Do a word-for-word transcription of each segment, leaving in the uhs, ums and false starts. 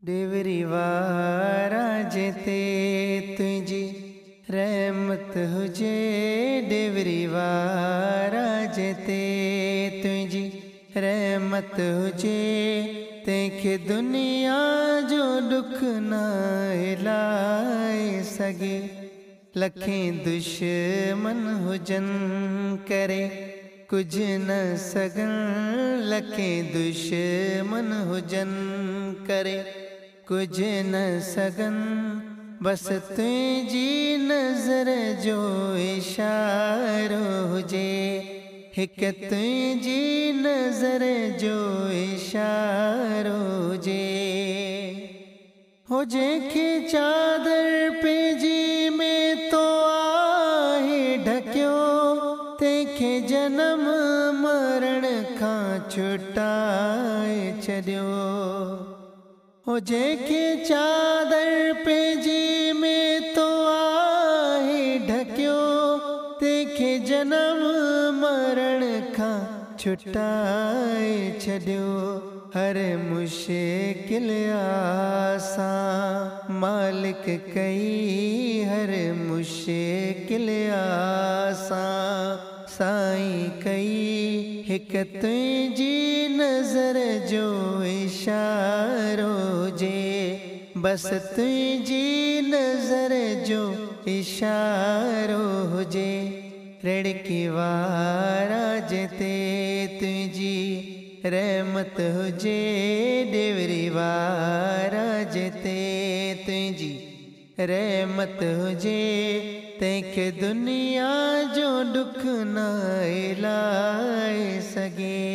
देवरी वारा जेते तुझी रहमत हुजे। देवरी वारा जेते तुझी रहमत हुजे। तंहिंखे दुनिया जो दुख न हिलाए सघे। लखें दुश्मन हुजन करे कुछ न सगन। लखें दुश्मन हुजन करे कुछ न सगन। बस तुझी नज़र जो इशारो हुजे। हिक तुझी नज़र जो इशारो हुजे। हो जंहिंखे चादर पंहिंजी में तो आहे ढकियो। तंहिंखे जनम मरण खां छुटाए छॾियो। हो जंहिंखे चादर पंहिंजी में तो आहे ढकियो। तंहिंखे जनम मरण खां छुटाए छॾियो। हर मुश्किल आसां मालिक कई। हर मुश्किल आसां साईं कई। हिक तुझी नज़र जो इशारो हुजे। बस तुझी नज़र जो इशारो हुजे। रिड़की वारा जेते तुझी रहमत हुजे। देवरी वारा जेते तुझी रहमत हुजे। तंहिंखे दुनिया जो दुख न हिलाए सघे।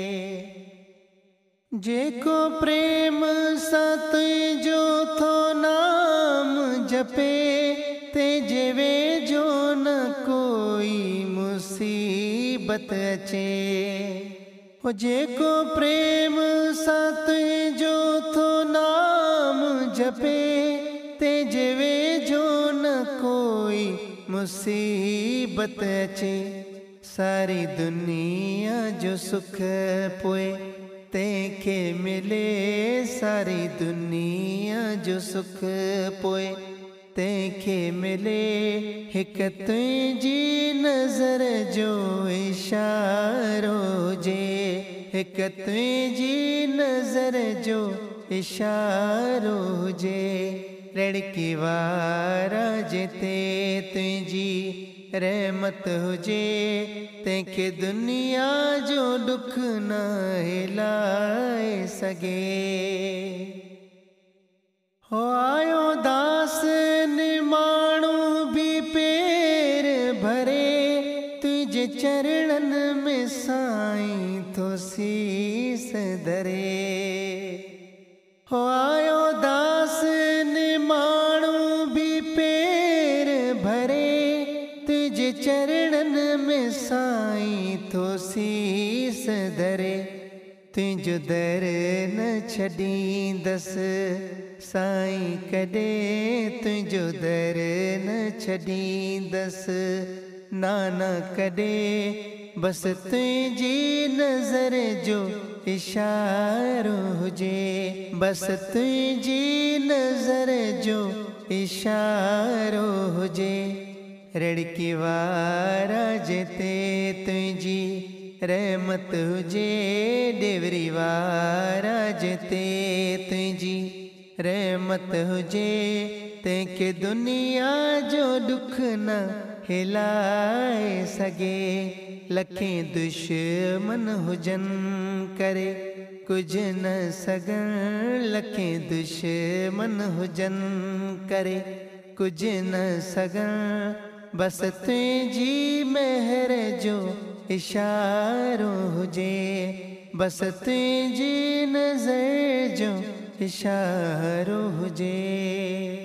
जेको प्रेम सां तुंहिंजो थो नाम जपे। तंहिंजे वेझो न कोई मुसीबत अचे। हो जेको प्रेम सां तुंहिंजो थो नाम जपे। तंहिंजे वेझो न कोई मुसीबत अचे। सारी दुनिया जो सुख पोए तंहिंखे मिले। सारी दुनिया जो सुख पोए तंहिंखे मिले। हिक तुझी नज़र जो इशारो हुजे। हिक तुझी नज़र जो इशारो हुजे। रिड़की वारा जेते तुझी रहमत हुजे। तंहिंखे दुनिया जो दुख न हिलाए सघे। हो आयो दास निमाणू भी पेर भरे। तुझे चरणन में साईं तो शीस धरे। हो आयो दास निमाणू भी पेर भरे। तुझे चरणन में साईं तो शीस धरे। तुझो दर न छॾींदसि साईं कॾहिं। तुझो दर न छॾींदसि नाना कॾहिं। बस तुझी नज़र जो इशारो हुजे। बस तुझी नज़र जो इशारो हुजे। रिड़की वारा जेते तुझी रहमत हुजे। देवरी वारा जेते तुझी रहमत हुजे। तंहिंखे दुनिया जो दुख न हिलाए सघे। लखें दुश्मन हुजन करे कुछ न सगन। लखें दुश्मन हुजन करे कुछ न सगन। बस तुझी महर जो इशारो हुजे। बस तुझी नज़र जो इशारो हुजे।